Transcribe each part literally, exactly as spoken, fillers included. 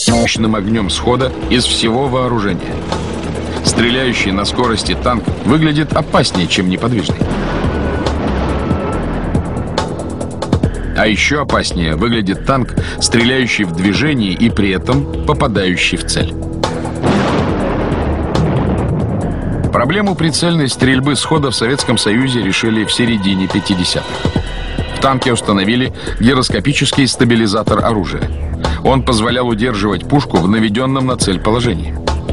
мощным огнем схода из всего вооружения. Стреляющий на скорости танк выглядит опаснее, чем неподвижный. А еще опаснее выглядит танк, стреляющий в движении и при этом попадающий в цель. Проблему прицельной стрельбы схода в Советском Союзе решили в середине пятидесятых. В танке установили гироскопический стабилизатор оружия. Он позволял удерживать пушку в наведенном на цель положении.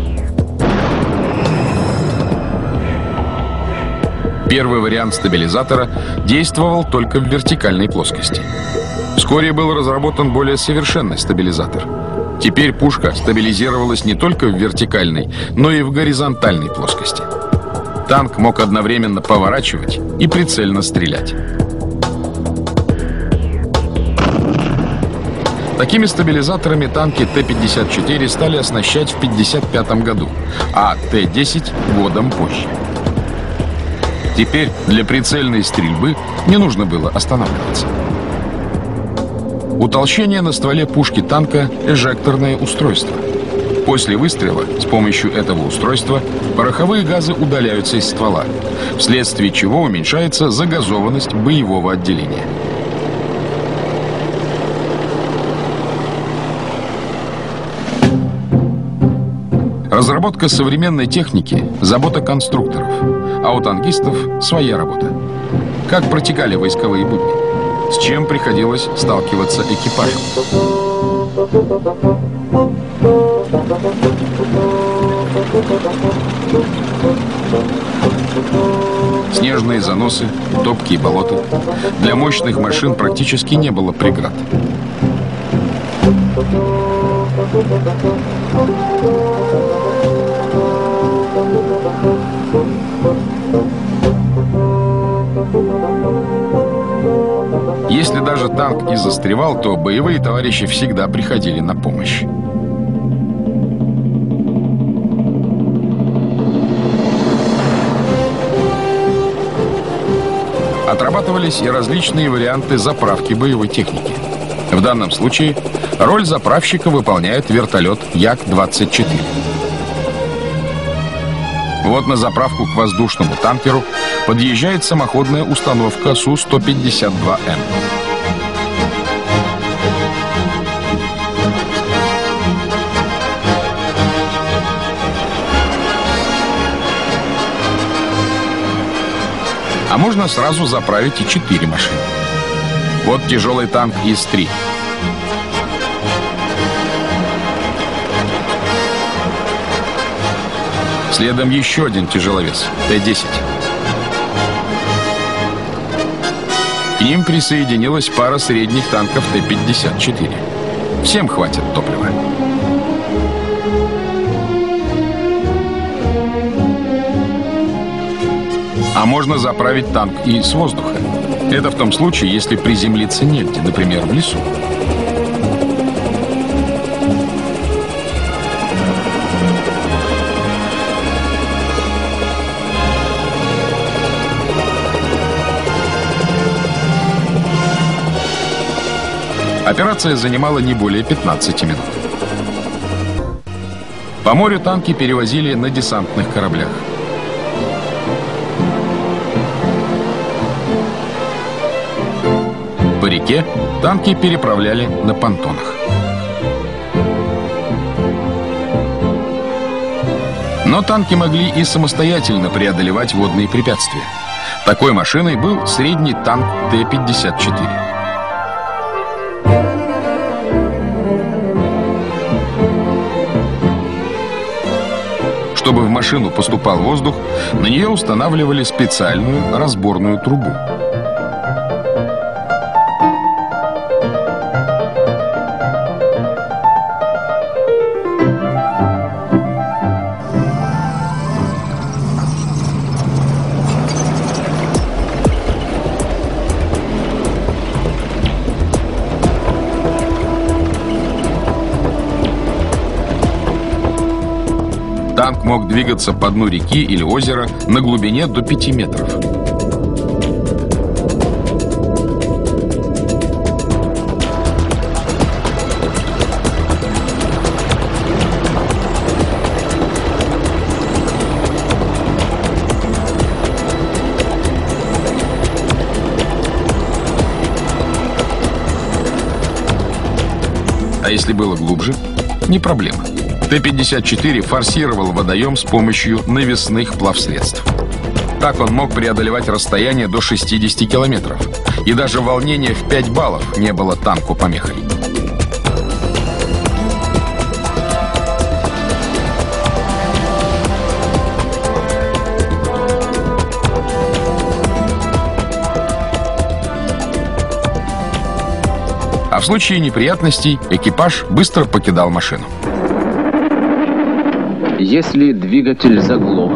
Первый вариант стабилизатора действовал только в вертикальной плоскости. Вскоре был разработан более совершенный стабилизатор. Теперь пушка стабилизировалась не только в вертикальной, но и в горизонтальной плоскости. Танк мог одновременно поворачивать и прицельно стрелять. Такими стабилизаторами танки Т пятьдесят четыре стали оснащать в пятьдесят пятом году, а Т десять годом позже. Теперь для прицельной стрельбы не нужно было останавливаться. Утолщение на стволе пушки танка – эжекторное устройство. После выстрела с помощью этого устройства пороховые газы удаляются из ствола, вследствие чего уменьшается загазованность боевого отделения. Разработка современной техники – забота конструкторов, а у танкистов своя работа. Как протекали войсковые будни? С чем приходилось сталкиваться экипажам? Снежные заносы, топкие болота. Для мощных машин практически не было преград. Если даже танк и застревал, то боевые товарищи всегда приходили на помощь. Отрабатывались и различные варианты заправки боевой техники. В данном случае роль заправщика выполняет вертолет Як двадцать четыре. Вот на заправку к воздушному танкеру подъезжает самоходная установка Су сто пятьдесят два М. А можно сразу заправить и четыре машины. Вот тяжелый танк И С три. Следом еще один тяжеловес Т десять. К ним присоединилась пара средних танков Т пятьдесят четыре. Всем хватит топлива. А можно заправить танк и с воздуха. Это в том случае, если приземлиться негде, например, в лесу. Операция занимала не более пятнадцати минут. По морю танки перевозили на десантных кораблях. По реке танки переправляли на понтонах. Но танки могли и самостоятельно преодолевать водные препятствия. Такой машиной был средний танк Т пятьдесят четыре. Чтобы в машину поступал воздух, на нее устанавливали специальную разборную трубу. Танк мог двигаться по дну реки или озера на глубине до пяти метров. А если было глубже, не проблема. Т пятьдесят четыре форсировал водоем с помощью навесных плавсредств. Так он мог преодолевать расстояние до шестидесяти километров. И даже волнение в пять баллов не было танку помехой. А в случае неприятностей экипаж быстро покидал машину. Если двигатель заглох,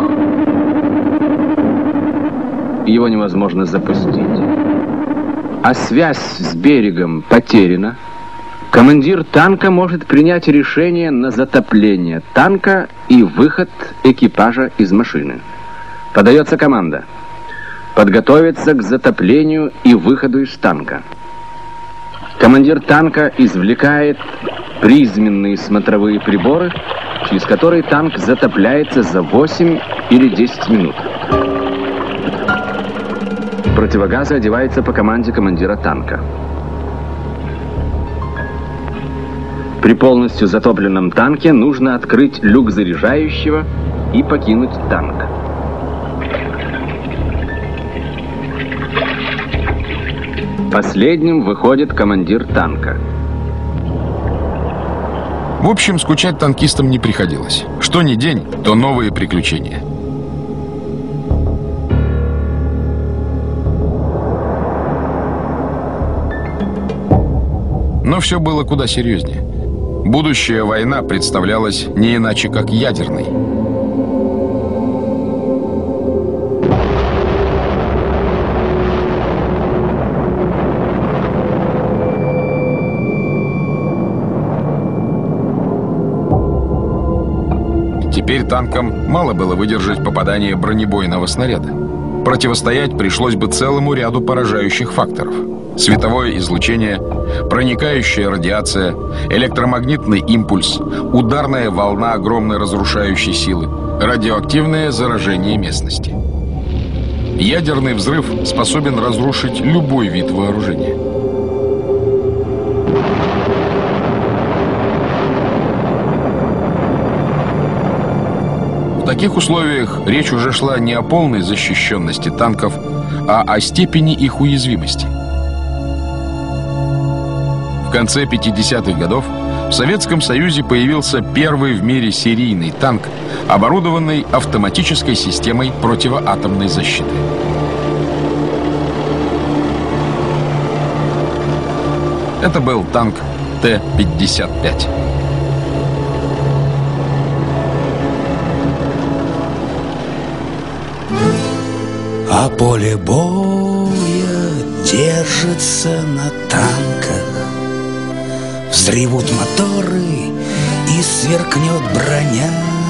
его невозможно запустить, а связь с берегом потеряна, командир танка может принять решение на затопление танка и выход экипажа из машины. Подается команда подготовиться к затоплению и выходу из танка. Командир танка извлекает призменные смотровые приборы, через которые танк затопляется за восемь или десять минут. Противогазы одеваются по команде командира танка. При полностью затопленном танке нужно открыть люк заряжающего и покинуть танк. Последним выходит командир танка. В общем, скучать танкистам не приходилось. Что ни день, то новые приключения. Но все было куда серьезнее. Будущая война представлялась не иначе, как ядерной. Теперь танкам мало было выдержать попадание бронебойного снаряда. Противостоять пришлось бы целому ряду поражающих факторов. Световое излучение, проникающая радиация, электромагнитный импульс, ударная волна огромной разрушающей силы, радиоактивное заражение местности. Ядерный взрыв способен разрушить любой вид вооружения. В таких условиях речь уже шла не о полной защищенности танков, а о степени их уязвимости. В конце пятидесятых годов в Советском Союзе появился первый в мире серийный танк, оборудованный автоматической системой противоатомной защиты. Это был танк Т пятьдесят пять. А поле боя держится на танках. Взревут моторы и сверкнет броня.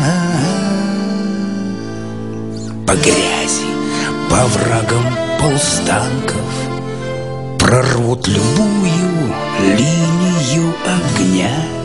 По грязи, по врагам полстанков прорвут любую линию огня.